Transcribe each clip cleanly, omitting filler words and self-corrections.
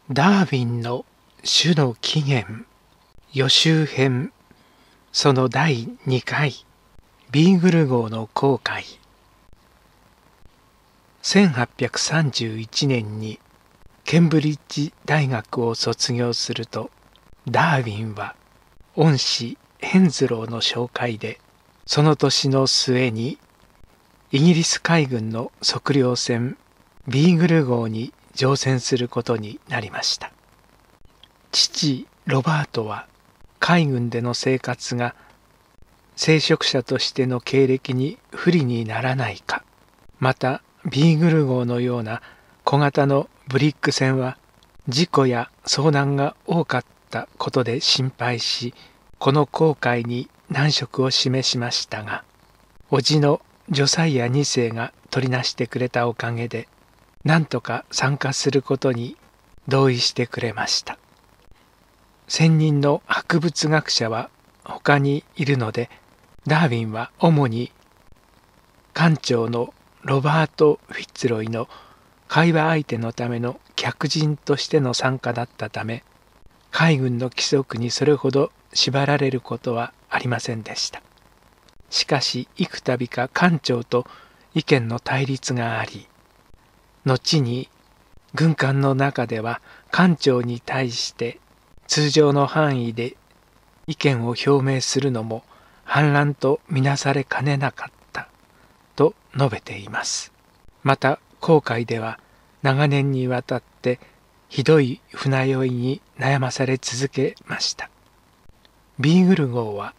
ダーウィンの種の起源予習編その第2回ビーグル号の航海。1831年にケンブリッジ大学を卒業すると、ダーウィンは恩師ヘンズローの紹介でその年の末にイギリス海軍の測量船ビーグル号に乗船することになりました。父ロバートは海軍での生活が聖職者としての経歴に不利にならないか、またビーグル号のような小型のブリッグ船は事故や遭難が多かったことで心配し、この航海に難色を示しましたが、叔父のジョサイア2世が取りなしてくれたおかげでなんとか参加することに同意してくれました。専任の博物学者は他にいるので、ダーウィンは主に艦長のロバート・フィッツロイの会話相手のための客人としての参加だったため、海軍の規則にそれほど縛られることはありませんでした。しかし幾度か艦長と意見の対立があり、後に軍艦の中では艦長に対して通常の範囲で意見を表明するのも反乱とみなされかねなかったと述べています。また航海では長年にわたってひどい船酔いに悩まされ続けました。ビーグル号は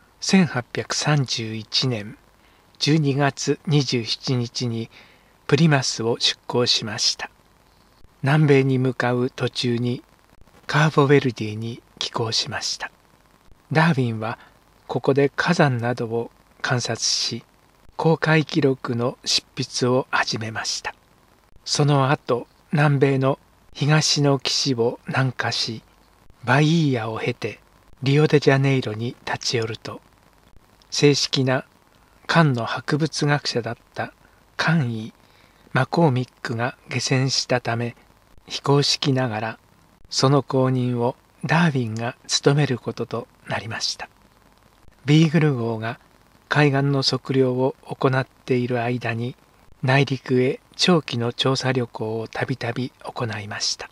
1831年12月27日にプリマスを出港しました。南米に向かう途中にカーボベルディに寄港しました。ダーウィンはここで火山などを観察し、航海記録の執筆を始めました。その後、南米の東の岸を南下し、バイーヤを経てリオデジャネイロに立ち寄ると、正式な艦の博物学者だった艦医マコーミックが下船したため、非公式ながらその後任をダーウィンが務めることとなりました。ビーグル号が海岸の測量を行っている間に、内陸へ長期の調査旅行をたびたび行いました。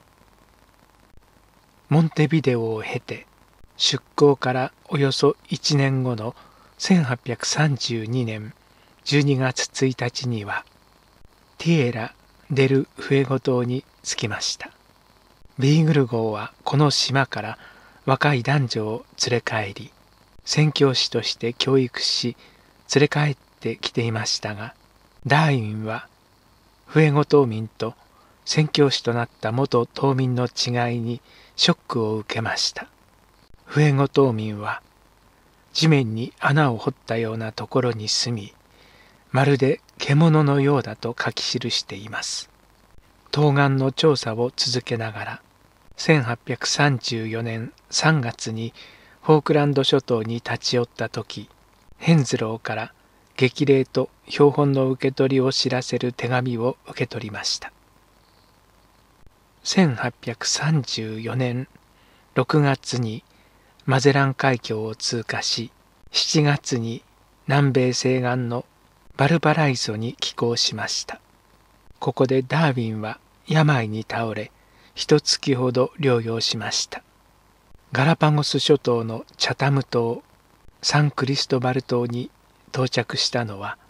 モンテビデオを経て出港からおよそ1年後の1832年12月1日にはティエラ・デル・フエゴ島に着きました。ビーグル号はこの島から若い男女を連れ帰り、宣教師として教育し連れ帰ってきていましたが、ダーウィンはフエゴ島民と宣教師となった元島民の違いにショックを受けました。フエゴ島民は地面に穴を掘ったようなところに住み、まるで獣のようだと書き記しています。東岸の調査を続けながら、1834年3月にフォークランド諸島に立ち寄った時、ヘンズローから激励と標本の受け取りを知らせる手紙を受け取りました。1834年6月にマゼラン海峡を通過し、7月に南米西岸のバルパライソに寄港しました。ここでダーウィンは病に倒れ、1月ほど療養しました。ガラパゴス諸島のチャタム島、サンクリストバル島に到着したのは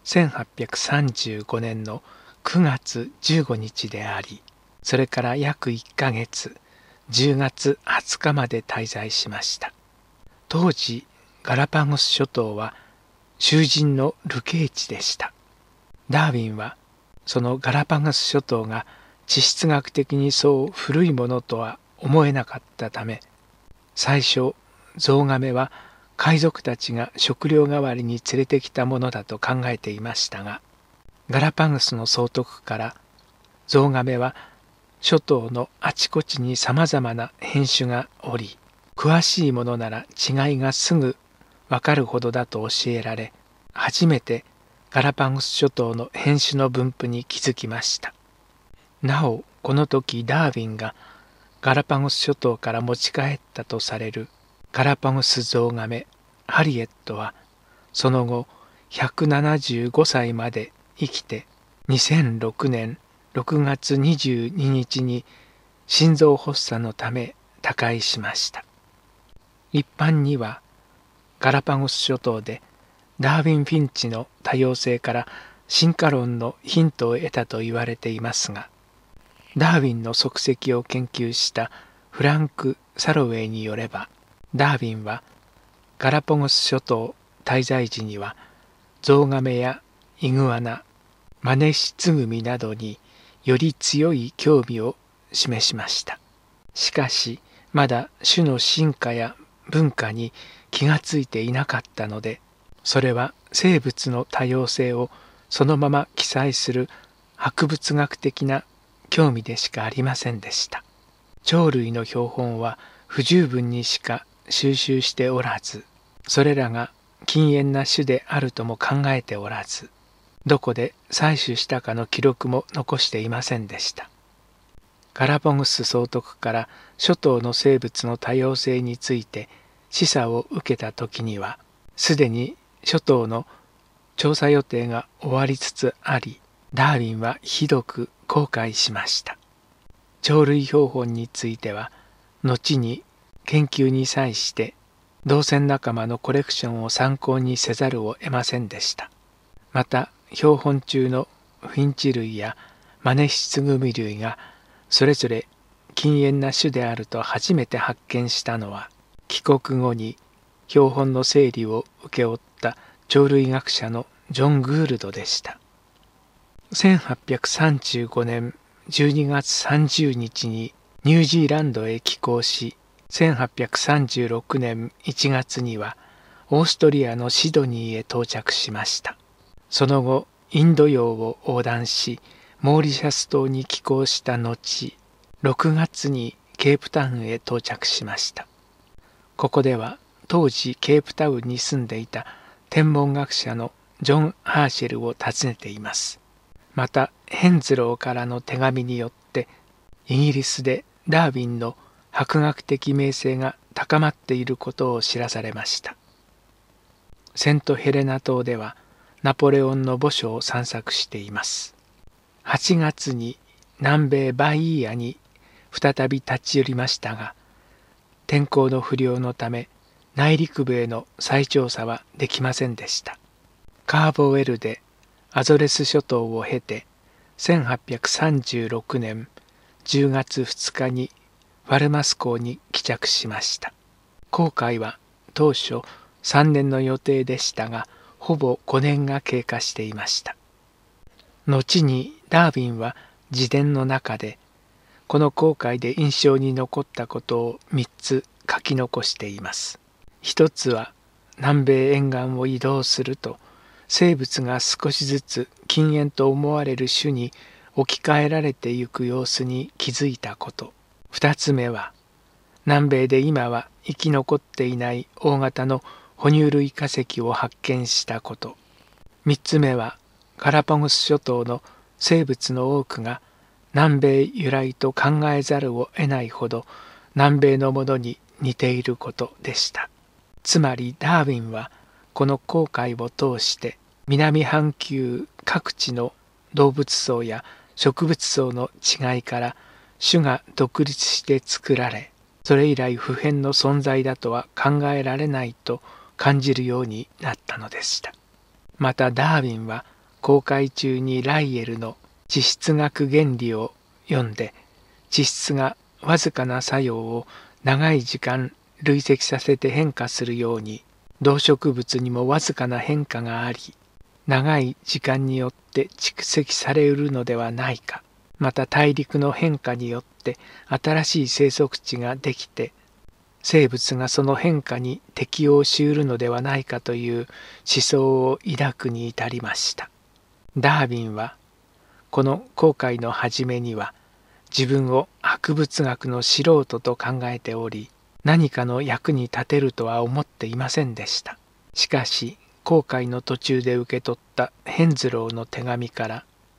1835年の9月15日であり、それから約1ヶ月、10月20日まで滞在しました。当時ガラパゴス諸島は囚人の流刑地でした。ダーウィンはそのガラパゴス諸島が地質学的にそう古いものとは思えなかったため、最初ゾウガメは海賊たちが食料代わりに連れてきたものだと考えていましたが、ガラパゴスの総督からゾウガメは諸島のあちこちにさまざまな変種がおり、詳しいものなら違いがすぐわかるほどだと教えられ、初めてガラパゴス諸島の変種の分布に気づきました。なおこの時ダーウィンがガラパゴス諸島から持ち帰ったとされるガラパゴスゾウガメハリエットはその後175歳まで生きて2006年6月22日に心臓発作のため他界しました。一般にはガラパゴス諸島でダーウィン・フィンチの多様性から進化論のヒントを得たと言われていますが、ダーウィンの足跡を研究したフランク・サロウェイによれば、ダーウィンはガラパゴス諸島滞在時にはゾウガメやイグアナ、マネシツグミなどにより強い興味を示しました。しかしまだ種の進化や文化に気がついていなかったので、それは生物の多様性をそのまま記載する博物学的な興味でしかありませんでした。鳥類の標本は不十分にしか収集しておらず、それらが禁煙な種であるとも考えておらず、どこで採取したかの記録も残していませんでした。ガラパゴス総督から諸島の生物の多様性について示唆を受けた時には、すでに諸島の調査予定が終わりつつあり、ダーウィンはひどく後悔しました。鳥類標本については、後に研究に際して同船仲間のコレクションを参考にせざるを得ませんでした。また、標本中のフィンチ類やマネシツグミ類がそれぞれ禁煙な種であると初めて発見したのは、帰国後に標本の整理を請け負った鳥類学者のジョン・グールドでした。1835年12月30日にニュージーランドへ寄港し、1836年1月にはオーストリアのシドニーへ到着しました。その後、インド洋を横断し、モーリシャス島に寄港した後、6月にケープタウンへ到着しました。ここでは当時ケープタウンに住んでいた天文学者のジョン・ハーシェルを訪ねています。またヘンズローからの手紙によってイギリスでダーウィンの博学的名声が高まっていることを知らされました。セントヘレナ島ではナポレオンの墓所を散策しています。8月に南米バイーアに再び立ち寄りましたが、天候の不良のため内陸部への再調査はできませんでした。カーボウェルでアゾレス諸島を経て1836年10月2日にファルマス港に帰着しました。航海は当初3年の予定でしたが、ほぼ5年が経過していました。後にダーウィンは自伝の中で、この航海で印象に残ったことを3つ書き残しています。一つは、南米沿岸を移動すると、生物が少しずつ禁煙と思われる種に置き換えられてゆく様子に気づいたこと。二つ目は、南米で今は生き残っていない大型の哺乳類化石を発見したこと。三つ目は、ガラパゴス諸島の生物の多くが南米由来と考えざるを得ないほど南米のものに似ていることでした。つまりダーウィンはこの航海を通して南半球各地の動物層や植物層の違いから種が独立して作られ、それ以来普遍の存在だとは考えられないと感じるようになったのでした。またダーウィンは航海中にライエルの地質学原理を読んで、地質がわずかな作用を長い時間累積させて変化するように、動植物にもわずかな変化があり、長い時間によって蓄積されうるのではないか、また大陸の変化によって新しい生息地ができて、生物がその変化に適応しうるのではないかという思想を抱くに至りました。ダーウィンはこの航海の初めには自分を博物学の素人と考えており、何かの役に立てるとは思っていませんでした。しかし航海の途中で受け取ったヘンズローの手紙から、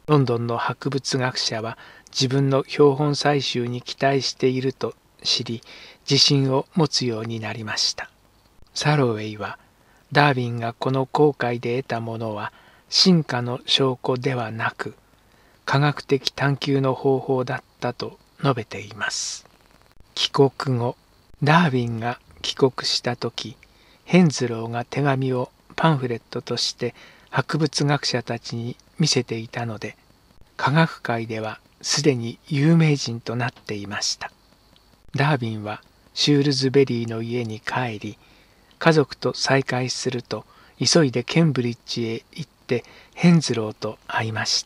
ロンドンの博物学者は自分の標本採集に期待していると知り、自信を持つようになりました。サロウェイは、ダーウィンがこの航海で得たものは進化の証拠ではなく、科学的探求の方法だったと述べています。帰国後、ダーウィンが帰国した時、ヘンズローが手紙をパンフレットとして博物学者たちに見せていたので、科学界ではすでに有名人となっていました。ダーウィンはシュールズベリーの家に帰り、家族と再会すると急いでケンブリッジへ行ってヘンズローと会いました。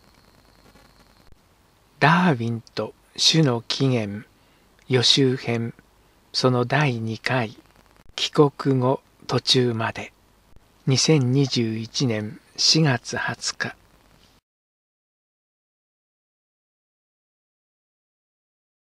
ダーウィンと種の起源予習編その第2回帰国後途中まで2021年4月20日